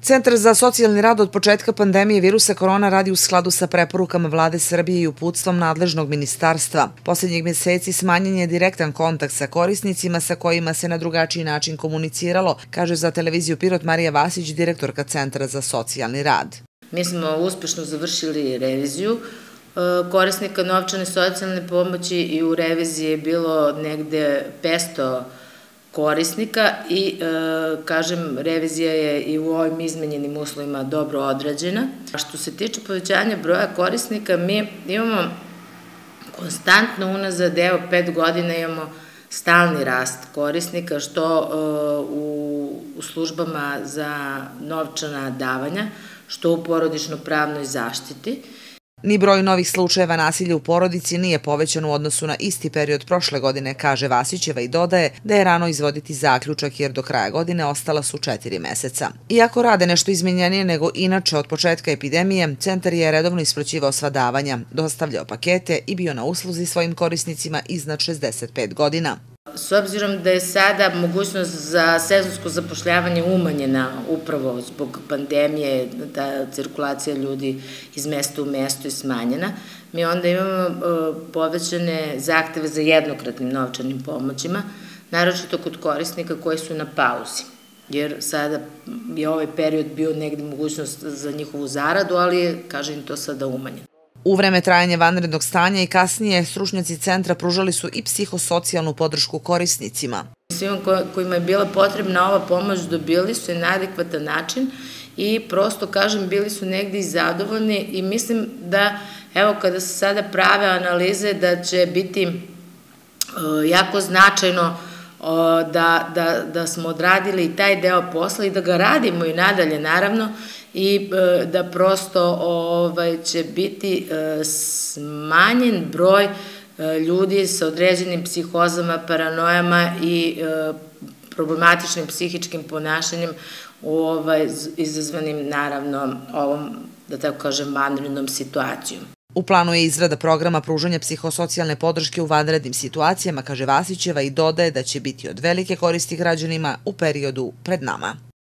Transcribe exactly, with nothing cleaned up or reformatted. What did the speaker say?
Centar za socijalni rad od početka pandemije virusa korona radi u skladu sa preporukama Vlade Srbije i uputstvom nadležnog ministarstva. Posljednjih mjeseci smanjen je direktan kontakt sa korisnicima sa kojima se na drugačiji način komuniciralo, kaže za televiziju Pirot Marija Vasić, direktorka Centra za socijalni rad. Mi smo uspešno završili reviziju korisnika novčane socijalne pomoći i u reviziji je bilo negde petsto korisnika i, kažem, revizija je i u ovim izmenjenim uslovima dobro odrađena. Što se tiče povećanja broja korisnika, mi imamo konstantno unazad, evo, pet godina imamo stalni rast korisnika, što u službama za novčana davanja, što u porodično-pravnoj zaštiti. Ni broj novih slučajeva nasilja u porodici nije povećan u odnosu na isti period prošle godine, kaže Vasićeva i dodaje da je rano izvoditi zaključak jer do kraja godine ostala su četiri meseca. Iako rade nešto izmenjenije nego inače od početka epidemije, centar je redovno isplaćivao sva davanja, dostavljao pakete i bio na usluzi svojim korisnicima iznad šezdeset pet godina. S obzirom da je sada mogućnost za sezonsko zapošljavanje umanjena upravo zbog pandemije, da cirkulacija ljudi iz mesta u mesto je smanjena, mi onda imamo povećane zahteve za jednokratnim novčanim pomoćima, naročito kod korisnika koji su na pauzi, jer sada je ovaj period bio negde mogućnost za njihovu zaradu, ali je, kažem, to sada umanjeno. U vreme trajanja vanrednog stanja i kasnije stručnjaci centra pružali su i psihosocijalnu podršku korisnicima. Svima kojima je bila potrebna ova pomoć dobili su je na adekvatan način i prosto, kažem, bili su negdje i zadovoljni i mislim da, evo, kada se sada prave analize, da će biti jako značajno da smo odradili i taj deo posla i da ga radimo i nadalje, naravno, i da prosto će biti smanjen broj ljudi sa određenim psihozama, paranojama i problematičnim psihičkim ponašanjem izazvanim, naravno, ovom, da tako kažem, vanrednom situacijom. U planu je izrada programa pružanja psihosocijalne podrške u vanrednim situacijama, kaže Vasićeva i dodaje da će biti od velike koristi građanima u periodu pred nama.